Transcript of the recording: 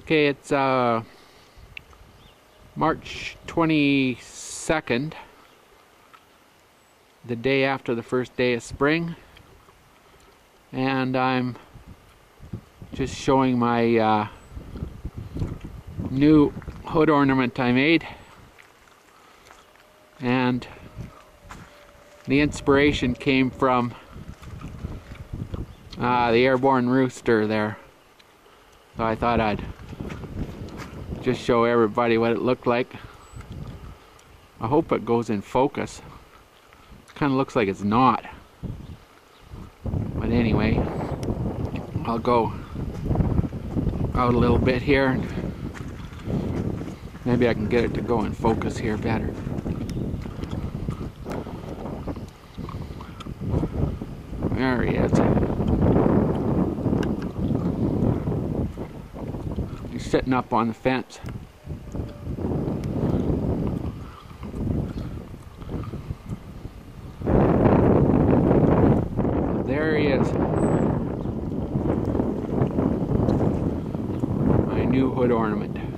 Okay, it's March 22nd, the day after the first day of spring, and I'm just showing my new hood ornament I made. And the inspiration came from the airborne rooster there. So I thought I'd just show everybody what it looked like. I hope it goes in focus. It kind of looks like it's not. But anyway, I'll go out a little bit here. Maybe I can get it to go in focus here better. There he is. He's sitting up on the fence. There he is. My new hood ornament.